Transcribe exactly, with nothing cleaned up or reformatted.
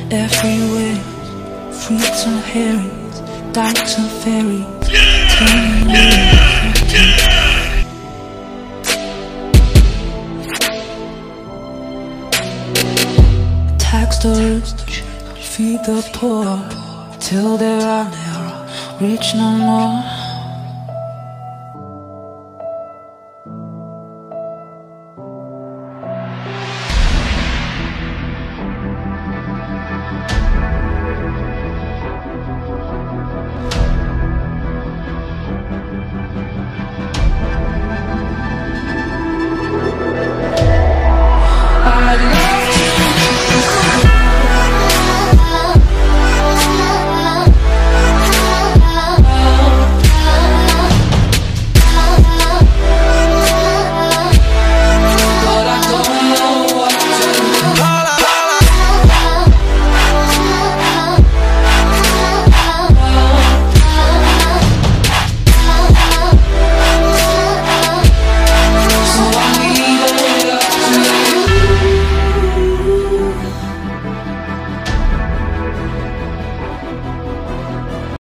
everywhere. Fruits and herrings, dykes and ferries, turning tax the rich, feed the poor, till there are never rich no more.